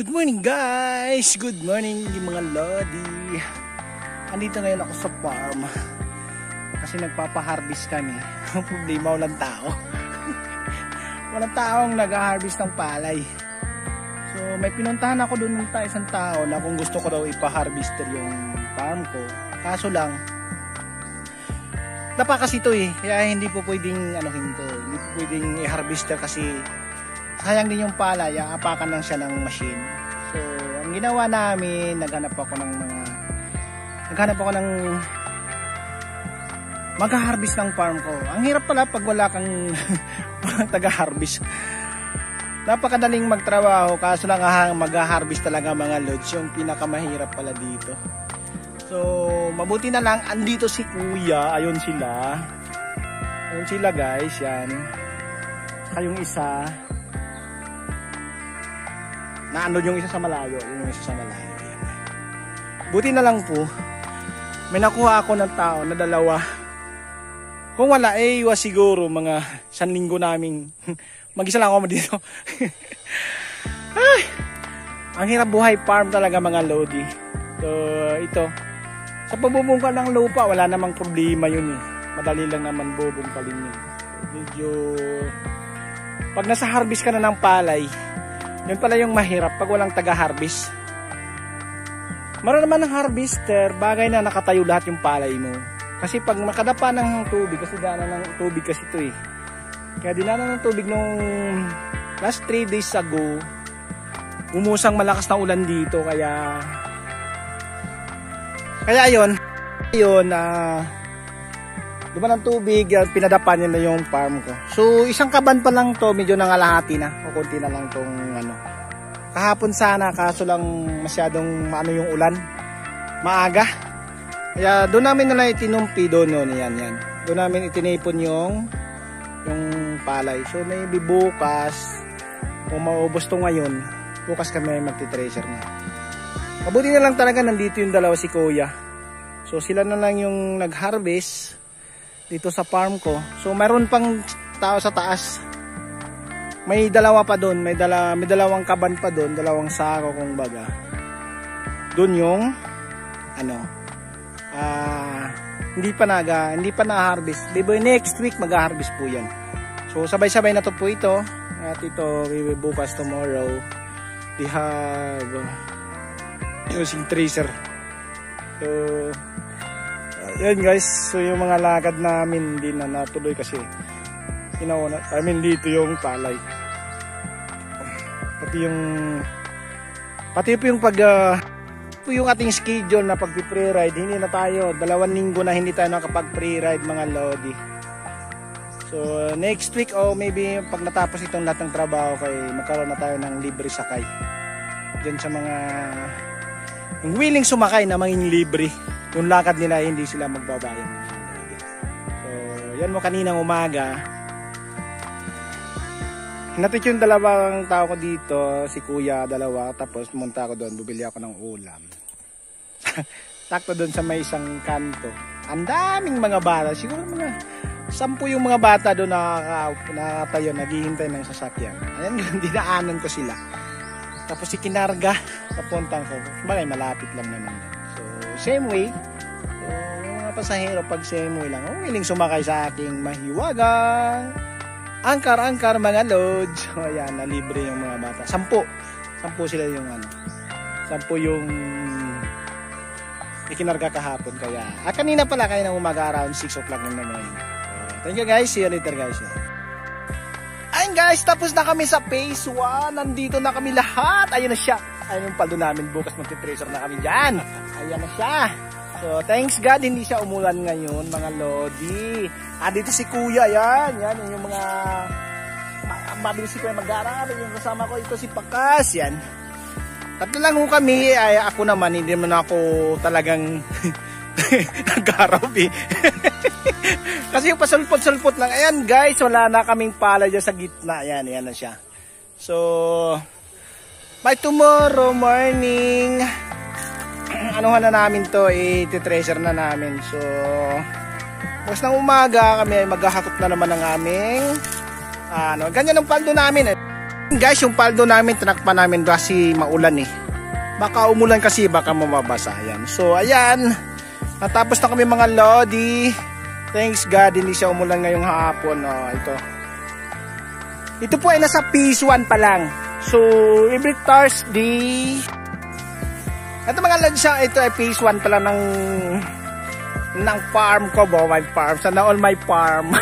Good morning guys! Good morning mga lodi. Andito ngayon ako sa farm kasi nagpapa-harvest kami. Ang problema, walang tao. Walang taong nag-harvest ng palay. So may pinuntahan ako doon ng isang tao na kung gusto ko daw ipa-harvester yung farm ko. Kaso lang dapa kasi ito kaya hindi po pwedeng hindi po pwedeng i-harvester kasi sayang din yung palay, aapakan lang siya ng machine. So, ang ginawa namin, naghanap ako ng mag-harvest ng farm ko. Ang hirap pala pag wala kang taga-harvest. Napakadaling magtrabaho, kaso lang mag-harvest talaga mga lods, yung pinakamahirap pala dito. So, mabuti na lang, andito si Kuya, ayun sila. Ayun sila guys, yan. Saka yung isa, naandun yung isa sa malayo, yan. Buti na lang po, may nakuha ako ng tao na dalawa. Kung wala, iwas siguro mga 1 linggo namin. Mag-isa lang ako dito. Ay, ang hirap buhay farm talaga mga lodi. So, ito. Sa pabubungkal ng lupa, wala namang problema yun Madali lang naman bubungkalin yun. Medyo, pag nasa harvest ka na ng palay, yun pala yung mahirap pag walang taga-harvest. Meron naman ng harvester, bagay na nakatayo lahat yung palay mo. Kasi pag makadapa ng tubig, kasi daanan ng tubig kasi ito Kaya dinanan ng tubig nung last 3 days ago, umusang malakas na ulan dito. Kaya yun, duman ng tubig, pinadapa niya na yung farm ko. So, isang kaban pa lang to, medyo nangalahati na. O konti na lang tong kahapon sana, kaso lang masyadong yung ulan. Maaga. Kaya doon namin nalang itinumpi doon yan. Doon namin itinipon yung palay. So, maybe bukas, kung maubos to ngayon, bukas kami magti-treasure na. Mabuti na lang talaga nandito yung dalawa si Kuya. So, sila na lang yung nag-harvest dito sa farm ko. So mayroon pang tao sa taas. May dalawa pa doon, may dalawang kaban pa doon, dalawang sako kung baga. Doon yung hindi pa na-harvest. Diba next week mag-harvest po 'yan. So sabay-sabay na to po ito. At ito bukas tomorrow we have using tracer. So yan guys, so yung mga lakad namin hindi na natuloy kasi dito yung palay. Pati po yung ating schedule na pag-pre-ride, hindi na tayo, 2 linggo na hindi tayo nakapag-pre-ride mga lodi. So next week o maybe pag natapos itong lahat ng trabaho magkaroon na tayo ng libre sakay. Diyan sa mga yung willing sumakay na maging libre. Yung lakad nila hindi sila magbabayad. So, yan mo kaninang umaga. Hinatid yung dalawang tao ko dito, si Kuya, dalawa, tapos pumunta ako doon, bubili ako ng ulam. Takto doon sa may isang kanto. Ang daming mga bata, siguro mga 10 yung mga bata doon nakatayo, naghihintay ng sasakyan. Ayan, dinaanan ko sila. Tapos si kinarga, papuntang ko. Bagay, malapit lang naman. Same way. So, yung mga pasahero pag same way lang, willing sumakay sa aking mahiwagang angkar mga lods. So, ayan, na libre yung mga bata. 10 sila yung 10 yung ikinarga kahapon. Kaya, kanina pala kayo na umaga around 6 o'clock in the morning. So, thank you guys. See you later guys. Ayun guys, tapos na kami sa phase 1. Nandito na kami lahat. Ayun na siya. Ayun yung paldo namin. Bukas magti-treasure na kami dyan. Ayan na siya. So, thanks God, hindi siya umulan ngayon, mga lodi. Dito si Kuya, yan yung mga mabilis si Kuya mag-aaral. Yung kasama ko, ito si Pakas, yan. Tatlo lang kami, ako naman, hindi naman ako talagang nag-araw Kasi yung pasulpot-sulpot lang. Ayan guys, wala na kaming pala dyan sa gitna. Ayan na siya. So, by tomorrow morning, anuhan na namin to, i-treasure na namin. So, bukas ng umaga kami maghahakot na naman ng aming ganyan ang paldo namin Guys, yung paldo namin, tinakpan namin kasi maulan eh. Baka umulan kasi, baka mamabasa. Ayan. So, ayan. Natapos na kami mga lodi. Thanks God, hindi siya umulan ngayong hapon. Oh, ito. Ito po ay nasa phase 1 pa lang. So, every Thursday. Ito mga lodi siya, ito ay phase 1 pa lang ng farm ko, my farm. Sana all my farm.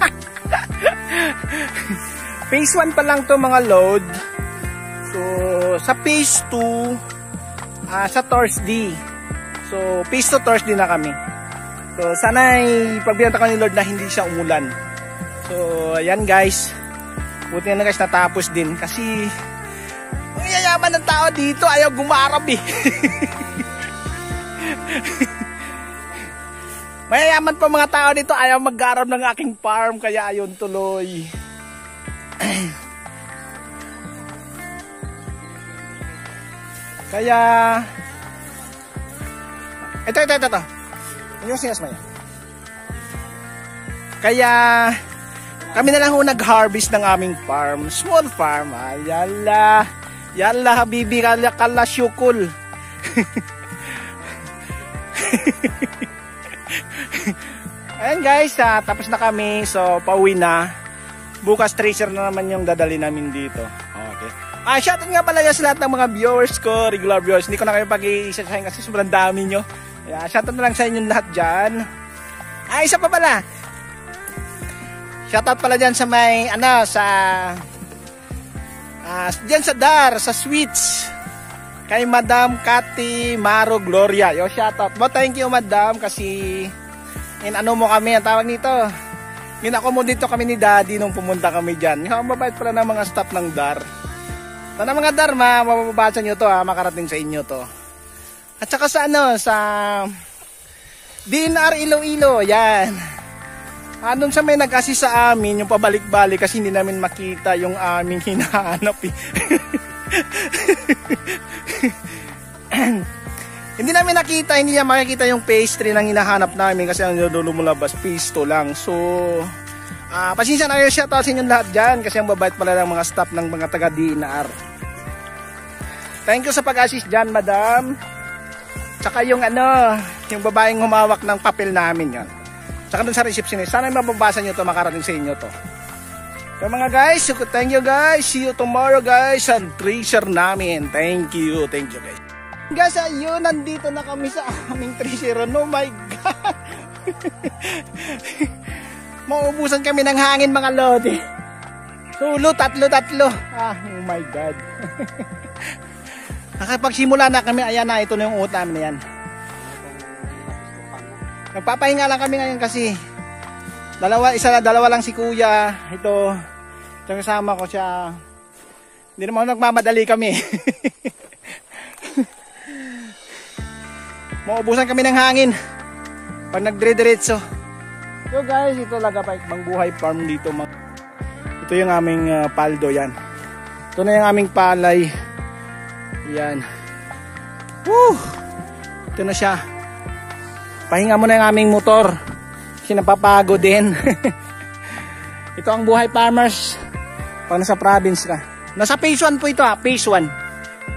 Phase 1 pa lang to mga load. So, sa phase 2, sa Thursday. So, phase 2 Thursday na kami. So, sana ay pagbiyanta ko ni Lord na hindi siya umulan. So, ayan guys. Buti na guys natapos din. Kasi, ang yayaman ng tao dito, ayaw gumarap eh. Mayayaman pa mga tao dito, ayaw mag-arab ng aking farm, kaya ayun tuloy. Kaya ito. Ano yung sinas mo yan? Kaya kami na lang ho nag-harvest ng aming farm, small farm. Yalla habibi kala syukul. Ayan guys, tapos na kami. So, pauwi na. Bukas treasure na naman yung dadali namin dito. Okay. Shoutout nga pala sa lahat ng mga viewers ko, regular viewers. Hindi ko na kayo pag-iisasahin kasi sobrang dami nyo. Shoutout na lang sa inyong lahat dyan. Isa pa pala. Shoutout pala dyan sa may, dyan sa Dar, sa Sweets. Kay Madam Cathy Maro Gloria. Yo, shoutout. But thank you Madam kasi mo kami, ang tawag nito. Ginako dito kami ni Daddy nung pumunta kami dyan. Yung mabait pala ng mga staff ng Dar. Sana mga Dar, mababasa nyo to makarating sa inyo to. At saka sa sa DNR Iloilo, yan. Doon sa may nag-assist sa amin, yung pabalik-balik kasi hindi namin makita yung aming hinahanap eh. Hindi namin nakita, hindi niya makikita yung phase 3 ng hinahanap namin kasi ang lumulabas phase 2 lang. So, pasensya na kayo, shoutout sa inyong lahat dyan kasi ang babait pala ng mga staff ng mga taga DNR. Thank you sa pag-assist dyan, Madam. Tsaka yung yung babaeng humawak ng papel namin yan. Tsaka dun sa receptionist, sana mababasa nyo to, makarating sa inyo to. So mga guys, thank you guys. See you tomorrow guys sa treasure namin. Thank you guys. Guys, ayun, nandito na kami sa aming treasure. Oh my God. Mauubusan kami ng hangin mga lodi. Tulo, tatlo. Oh my God. Nakapagsimula na kami, ayan na, ito na yung uot namin na yan. Nagpapahinga lang kami ngayon kasi dalawa lang si kuya. Ito kasama ko siya. Hindi naman nagmamadali kami. Maubusan kami ng hangin pag nagdire-diretso. So guys, ito talaga pa ibang buhay farm dito. Ito yung aming paldo yan. Ito na yung aming palay. Yan. Woo! Ito na siya. Pahinga mo na yung aming motor. Kasi napapagod din. Ito ang buhay farmers. Pag nasa province ka. Nasa phase 1 po ito phase 1.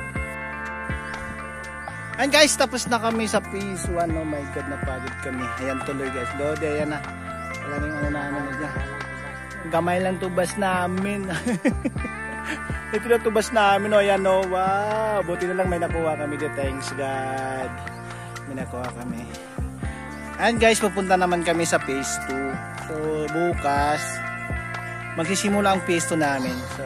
And guys, tapos na kami sa phase 1. Oh my God, napagod kami. Ayan tuloy guys. Lode, ayan na. Wala na yung namin na dyan. Gamay lang tubas namin. Ito na tubas namin. Oh, ayan oh. Wow. Buti na lang may nakuha kami dito. Thanks God. May nakuha kami. And guys, pupunta naman kami sa phase 2. So, bukas, magsisimula ang phase 2 namin. So,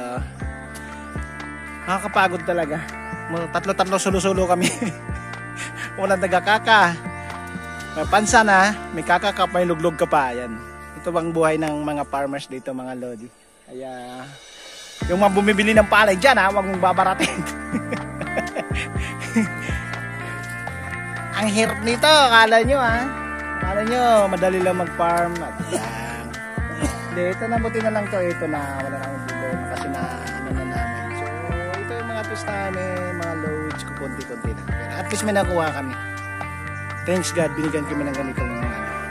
nakakapagod talaga. Tatlo sulo-sulo kami. Walang nagkakaka. May pansa na, may kakaka, may luglog ka pa. Ayan. Ito bang buhay ng mga farmers dito, mga lodi. Kaya, yung mga bumibili ng palay dyan, huwag mong babaratin. Ang hirap nito, akala nyo akala nyo madali lang mag-farm. Ayan. Hindi, ito na, buti na lang to. Ito na, wala na akong problema kasi na namin. So, ito yung mga tools namin, mga loads, kukunti-kunti na. At least may nakuha kami. Thanks God, binigyan kami ng ganito.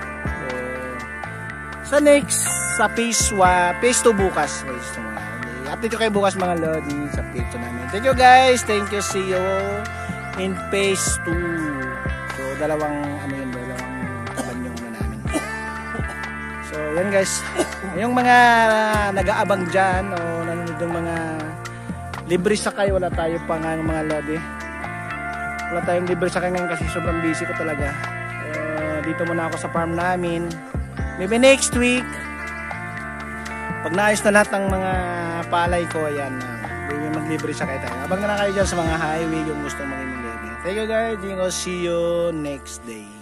So, sa next, sa phase 2 bukas. Update ko kayo bukas mga lodi sa page namin. Thank you guys. Thank you. See you in phase 2. So, dalawang kabanyong na namin. So, yan guys. Yung mga nag-aabang dyan o nanonood ng mga libre sakay, wala tayo pa nga mga lodi. Wala tayong libre sakay ngayon kasi sobrang busy ko talaga. Dito muna ako sa farm namin. Maybe next week, pag naayos na lahat ng mga palay ko, ayan, maglibre sakay tayo. Abang na kayo dyan sa mga highway yung gusto maging libre. Thank you guys. See you next day.